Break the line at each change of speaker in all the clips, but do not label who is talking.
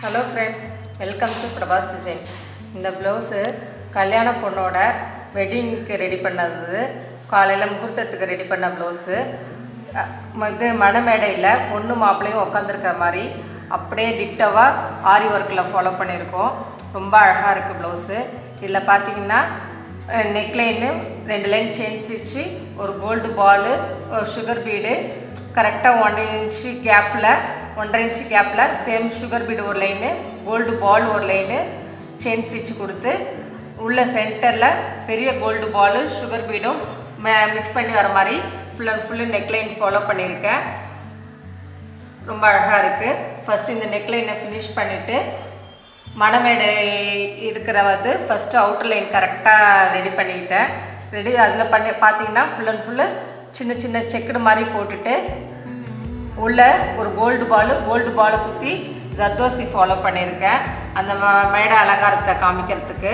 Hello friends, welcome to Prabhas Designs. இந்த blouse கல்யாண பொண்ணோட வெட்டிங்க்கு ரெடி பண்ணது. காலையில முகூர்த்தத்துக்கு ரெடி பண்ண blouse. இது மணமேடையில பொண்ணு மாப்பிளையும் உட்கார்ந்திருக்கிற மாதிரி அப்படியே டிட்டோவா ஆரி வர்க்ல ஃபாலோ பண்ணிருக்கோம். ரொம்ப அழகா இருக்கு blouse. இதுல பாத்தீங்கன்னா neck line ரெண்டு லைன் செயின் ஸ்டிட்ச், ஒரு கோல்ட் பால், sugar bead, கரெக்ட்டா 1 inch கேப்ல 1.5 inch கேப்ல சேம் sugar bead ஒரு லைன், gold ball ஒரு லைன் செயின் ஸ்டிட்ச் கொடுத்து உள்ள சென்டர்ல பெரிய gold ball sugar beadம் mix பண்ணி வர மாதிரி full neck line ஃபாலோ பண்ணிருக்கேன். ரொம்ப அழகா இருக்கு. ஃபர்ஸ்ட் இந்த neck line finish பண்ணிட்டு மணமேடை இருக்குறது ஃபர்ஸ்ட் அவுட்டர் லைன் கரெக்ட்டா ரெடி பண்ணிட்டேன். ரெடி அதுல பண்ணி பாத்தீங்கன்னா full சின்ன சின்ன செக்குடு மாதிரி போட்டுட்டு உள்ள ஒரு கோல்ட் பால் சுத்தி ஜர்தோசி ஃபாலோ பண்ணிருக்கேன். அந்த மேடை அலங்காரத்தை காமிக்கிறதுக்கு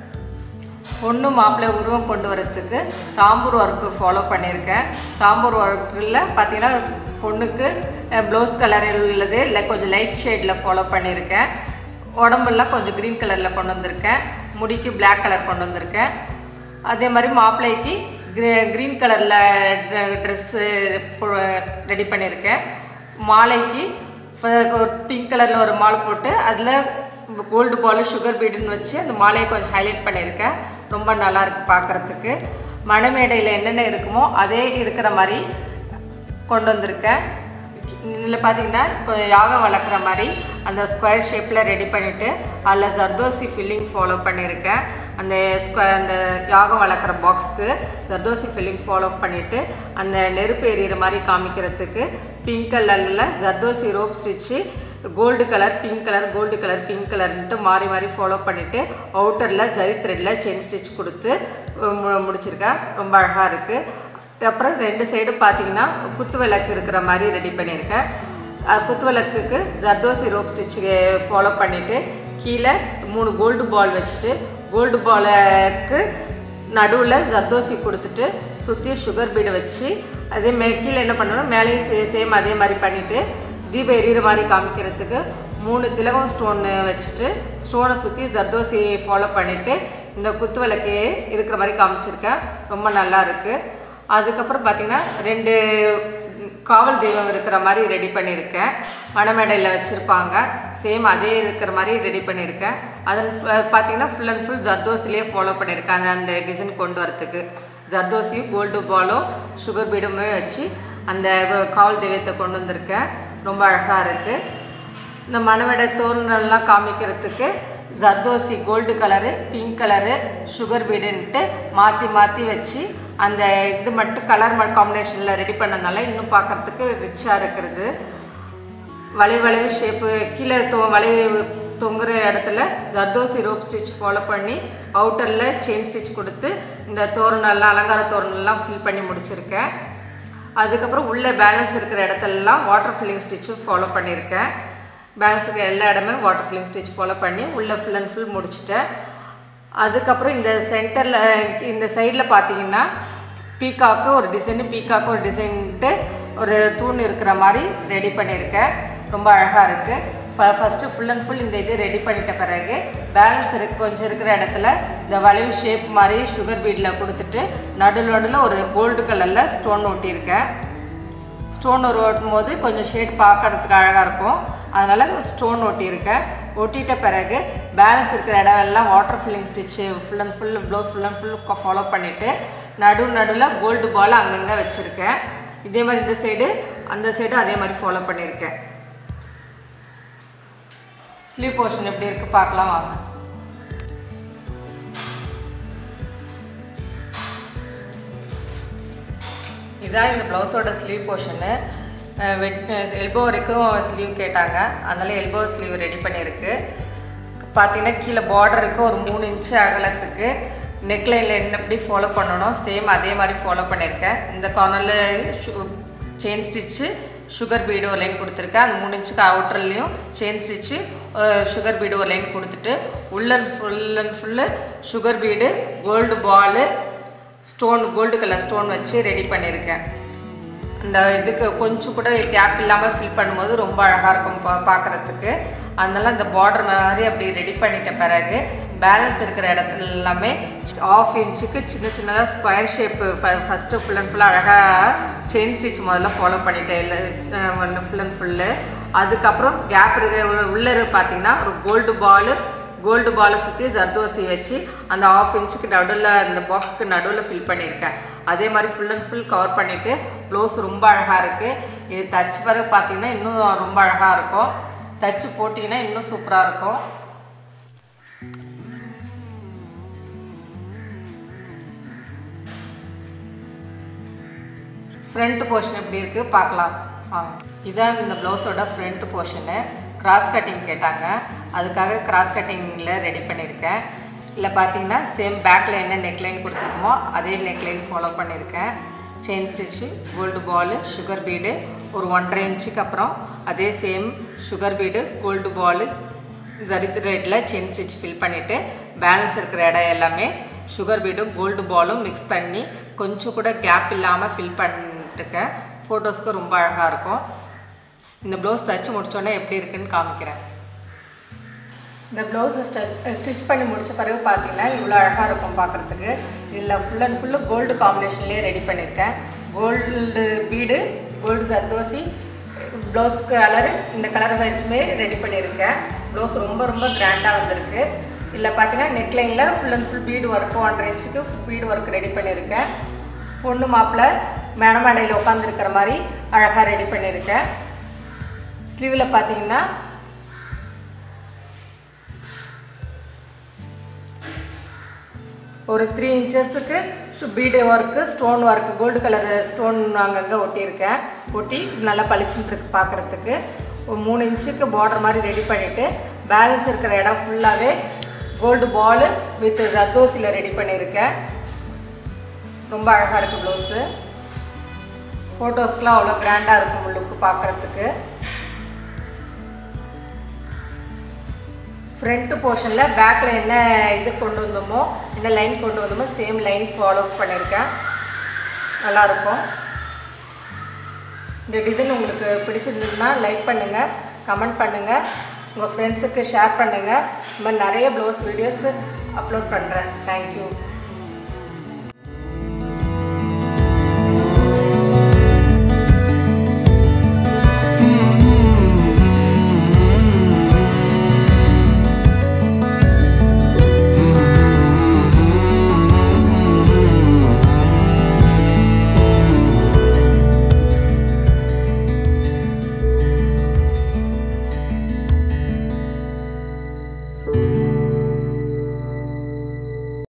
பொண்ணு மாப்பிள்ளை உருவம் கொண்டு வரதுக்கு தாம்பூர் வர்க் ஃபாலோ பண்ணிருக்கேன். தாம்பூர் வர்க்ல பாத்தீங்கன்னா பொண்ணுக்கு ப்ளவுஸ் கலரில் உள்ளது இல்ல கொஞ்சம் லைட் ஷேட்ல ஃபாலோ பண்ணிருக்கேன். உடம்பெல்லாம் கொஞ்சம் கிரீன் கலர்ல கொண்டு வந்திருக்கேன். முடிக்கு Black கலர் கொண்டு வந்திருக்கேன். அதே மாதிரி மாப்பிள்ளைக்கு கிரீன் கலர்ல Dress ரெடி பண்ணிருக்கேன். மாலைக்கு பிங்க் கலர்ல ஒரு மாலை போட்டு அதுல கோல்ட் பால் sugar bead ன்னு வச்சு அந்த மாலையை கொஞ்சம் ஹைலைட் பண்ணிருக்கேன். ரொம்ப நல்லா இருக்கு பார்க்கிறதுக்கு. மணமேடையில என்னென்ன இருக்குமோ அதே இருக்கிற மாதிரி கொண்டு வந்திருக்கேன். இதுல பாத்தீங்கன்னா யாகம் வளர்க்குற மாதிரி அந்த ஸ்கொயர் ஷேப்ல ரெடி பண்ணிட்டு அதுல ஜர்தோசி ஃபில்லிங் ஃபாலோ பண்ணிருக்கேன். அந்த யாகம் வளர்க்குற பாக்ஸ்க்கு ஜர்தோசி ஃபில்லிங் ஃபாலோ பண்ணிட்டு அந்த நெருப்பு எரியிற மாதிரி காமிக்கிறதுக்கு பிங்க் கலர்ல zardozi rope stitch gold colour pink colour gold colour pink கலர்ன்ட்டு மாறி ஃபாலோ பண்ணிட்டு அவுட்டர்ல ஜரி த்ரெட்ல செயின் ஸ்டிட்ச் கொடுத்து முடிச்சிருக்கேன். ரொம்ப அழகா இருக்கு. அப்புறம் ரெண்டு சைடு பாத்தீங்கன்னா குத்து விளக்கு இருக்கிற மாதிரி ரெடி பண்ணிருக்கேன். குத்து விளக்குக்கு ஜர்தோசி ரோப் ஸ்டிட்ச் ஃபாலோ பண்ணிட்டு கீழே 3 கோல்டு பால் வச்சுட்டு கோல்டு பாலுக்கு நடுவுல ஜர்தோசி கொடுத்துட்டு சுத்தி sugar bead வச்சு அதே கீழே என்ன பண்ணணும் மேலேயும் சேம் அதே மாதிரி பண்ணிட்டு தீப எரியிற மாதிரி காமிக்கிறதுக்கு 3 திலகம் ஸ்டோன் வச்சுட்டு ஸ்டோனை சுத்தி ஜர்தோசி ஃபாலோ பண்ணிட்டு இந்த குத்து விளக்கு இருக்கிற மாதிரி காமிச்சிருக்கேன். ரொம்ப நல்லா இருக்கு. அதுக்கப்புறம் பாத்தீங்கன்னா 2 காவல் தெய்வம் இருக்கிற மாதிரி ரெடி பண்ணிருக்கேன். மணமேடையில வச்சிருப்பாங்க. சேம் அதே இருக்கிற மாதிரி ரெடி பண்ணிருக்கேன். அதன் பாத்தீங்கன்னா full ஜர்தோசிலே ஃபாலோ பண்ணிருக்கேன். அந்த டிசைன் கொண்டு வரதுக்கு ஜர்தோசி கோல்டு பாலோ sugar beadமே வச்சு அந்த காவல் தெய்வத்தை கொண்டு வந்திருக்கேன். ரொம்ப அழகா இருக்கு. இந்த மணமேடை தோரணம்லாம் காமிக்கிறதுக்கு zardozi gold colour pink colour sugar beadன்ட்டு மாத்தி வச்சு அந்த இது மட்டும் கலர் காம்பினேஷன்ல ரெடி பண்ணனால இன்னும் பார்க்கிறதுக்கு ரிச்சா இருக்குது. வளைவு ஷேப்பு கீழே வளைவு தொங்குற இடத்துல ஜர்தோசி ரோப் ஸ்டிட்ச் ஃபாலோ பண்ணி அவுட்டர்ல செயின் ஸ்டிட்ச் கொடுத்து இந்த தோரணம்லாம் அலங்கார தோரணம்லாம் ஃபில் பண்ணி முடிச்சிருக்கேன். அதுக்கப்புறம் உள்ள பேலன்ஸ் இருக்கிற இடத்துலலாம் வாட்டர் ஃபில்லிங் ஸ்டிட்ச் ஃபாலோ பண்ணியிருக்கேன். பேலன்ஸுக்கு எல்லா இடமே வாட்டர் ஃபில்லிங் ஸ்டிட்ச் ஃபாலோ பண்ணி உள்ள ஃபுல் முடிச்சிட்டேன். அதுக்கப்புறம் இந்த சென்டர்ல இந்த சைடுல பாத்தீங்கன்னா பீகாக்கு ஒரு டிசைன்ட்டு ஒரு தூண் இருக்கிற மாதிரி ரெடி பண்ணியிருக்கேன். ரொம்ப அழகா இருக்கு. ஃபர்ஸ்ட் ஃபுல் இந்த இது ரெடி பண்ணிட்ட பிறகு பேலன்ஸ் கொஞ்சம் இருக்கிற இடத்துல இந்த வளைவு ஷேப் மாதிரி sugar beadல கொடுத்துட்டு நடுவில் ஒரு கோல்டு கலர்ல ஸ்டோன் ஒட்டியிருக்கேன். ஸ்டோன் ஒட்டும் போது கொஞ்சம் ஷேட் பார்க்கறதுக்கு அழகா இருக்கும். அதனால ஸ்டோன் ஒட்டியிருக்கேன். ஒட்டிட்ட பிறகு பேலன்ஸ் இருக்கிற இடம் எல்லாம் water filling stitch full blouse full follow பண்ணிட்டு நடுவில் கோல்டு பால் அங்கங்க வச்சிருக்கேன். இதே மாதிரி இந்த சைடு அந்த சைடு அதே மாதிரி ஃபாலோ பண்ணியிருக்கேன். ஸ்லீவ் போர்ஷன் எப்படி இருக்கு பார்க்கலாம் வாங்க. இதான் இந்த ப்ளவுஸோட ஸ்லீவ் போர்ஷனு. எல்போ வரைக்கும் ஸ்லீவ் கேட்டாங்க. அதனால எல்போ ஸ்லீவ் ரெடி பண்ணியிருக்கு. பார்த்தீங்கன்னா கீழே பார்டருக்கு ஒரு 3 inch அகலத்துக்கு நெக்லைனில் என்ன எப்படி ஃபாலோ பண்ணணும் சேம் அதே மாதிரி ஃபாலோ பண்ணியிருக்கேன். இந்த கார்னரில் செயின் ஸ்டிச்சு sugar bead ஒரு லைன் கொடுத்துருக்கேன். அந்த 3 inch அவுட்டர்லையும் செயின் ஸ்டிச்சு sugar bead ஒரு லைன் கொடுத்துட்டு full sugar bead gold ball stone gold colour stone வச்சு ரெடி பண்ணியிருக்கேன். இந்த இதுக்கு கொஞ்சம் கூட கேப் இல்லாமல் ஃபில் பண்ணும்போது ரொம்ப அழகாக இருக்கும் பார்க்குறதுக்கு. அதனால இந்த பார்டர் மாதிரி அப்படி ரெடி பண்ணிட்ட பிறகு பேலன்ஸ் இருக்கிற இடத்துல எல்லாமே 1/2 இன்ச்சுக்கு சின்ன சின்னதாக square shape first full and ஃபுல்லாக அழகாக செயின் ஸ்டிச் முதல்ல ஃபாலோ பண்ணிட்டேன் இல்லை ஒன்று ஃபுல் அண்ட் ஃபுல்லு. அதுக்கப்புறம் கேப் இருக்கிற உள்ளே பார்த்தீங்கன்னா ஒரு கோல்டு பாலை சுற்றி ஜர்தோசி வச்சு அந்த 1/2 இன்ச்சுக்கு நடுவில் அந்த பாக்ஸ்க்கு நடுவில் ஃபில் பண்ணியிருக்கேன். அதே மாதிரி ஃபுல் அண்ட் ஃபுல் கவர் பண்ணிவிட்டு ப்ளவுஸ் ரொம்ப அழகாக இருக்குது. இது தச்சு பிறகு பார்த்தீங்கன்னா இன்னும் ரொம்ப அழகாக இருக்கும். தச்சு போட்டிங்கன்னா இன்னும் சூப்பராக இருக்கும். ஃப்ரண்ட் போர்ஷன் எப்படி இருக்குது பார்க்கலாம். இதான் இந்த ப்ளவுஸோட ஃப்ரண்ட் போர்ஷனு. கிராஸ் கட்டிங் கேட்டாங்க, அதுக்காக கிராஸ் கட்டிங்கில் ரெடி பண்ணியிருக்கேன். இல்லை பார்த்தீங்கன்னா சேம் பேக்கில் என்ன நெக்லைன் கொடுத்துருக்கோமோ அதே நெக்லைன் ஃபாலோ பண்ணியிருக்கேன். Chain stitch, gold ball, sugar bead ஒரு 1.5 இன்ச்சுக்கு அப்புறம் அதே same sugar bead, gold ball, zari த்ரெட்டில் செயின் ஸ்டிச் ஃபில் பண்ணிவிட்டு பேலன்ஸ் இருக்கிற இடம் எல்லாமே சுகர் பீடும் கோல்டு பாலும் மிக்ஸ் பண்ணி கொஞ்சம் கூட கேப் இல்லாமல் ஃபில் பண்ணிட்டுருக்கேன். ஃபோட்டோஸ்க்கு ரொம்ப அழகாக இருக்கும். இந்த ப்ளவுஸ் தைச்சி முடித்தோடனே எப்படி இருக்குன்னு காமிக்கிறேன். இந்த ப்ளவுஸை ஸ்டிச் பண்ணி முடித்த பிறகு பார்த்தீங்கன்னா இவ்வளோ அழகாக இருக்கும் பார்க்குறதுக்கு. இதில் ஃபுல் அண்ட் ஃபுல்லு கோல்டு காம்பினேஷன்லேயே ரெடி பண்ணியிருக்கேன். Gold bead, gold zardozi, blouse colour இந்த கலர் வச்சுமே ரெடி பண்ணியிருக்கேன். ப்ளவுஸ் ரொம்ப ரொம்ப கிராண்டாக வந்திருக்கு. இதில் பார்த்தீங்கன்னா நெக்லைனில் full and full bead work 1.5 இன்ச்சுக்கு பீடு ஒர்க் ரெடி பண்ணியிருக்கேன். பொண்ணு மாப்பிள்ளை மேடமேடையில் உட்காந்துருக்கிற மாதிரி அழகாக ரெடி பண்ணியிருக்கேன். ஸ்லீவில் பார்த்தீங்கன்னா ஒரு 3 இன்ச்சஸுக்கு bead work, stone work, gold colour stone அங்கங்கே ஒட்டியிருக்கேன். ஒட்டி நல்லா பளிச்சுட்டு இருக்கு பார்க்குறதுக்கு. ஒரு 3 இன்ச்சுக்கு பார்டர் மாதிரி ரெடி பண்ணிவிட்டு பேலன்ஸ் இருக்கிற இடம் ஃபுல்லாகவே கோல்டு பால் வித் ஜர்தோசியில் ரெடி பண்ணியிருக்கேன். ரொம்ப அழகாக இருக்குது ப்ளவுஸு. ஃபோட்டோஸ்க்கெலாம் அவ்வளோ கிராண்டாக இருக்கும் லுக்கு பார்க்குறதுக்கு. ஃப்ரண்ட் போர்ஷனில் பேக்கில் என்ன இது கொண்டு வந்தோமோ, என்ன லைன் கொண்டு வந்தோமோ சேம் லைன் ஃபாலோ பண்ணியிருக்கேன். நல்லாயிருக்கும். இந்த டிசைன் உங்களுக்கு பிடிச்சிருந்ததுன்னா லைக் பண்ணுங்கள், கமெண்ட் பண்ணுங்கள், உங்கள் ஃப்ரெண்ட்ஸுக்கு ஷேர் பண்ணுங்கள். இந்த மாதிரி நிறைய ப்ளவுஸ் வீடியோஸ் அப்லோட் பண்ணுறேன். தேங்க்யூ.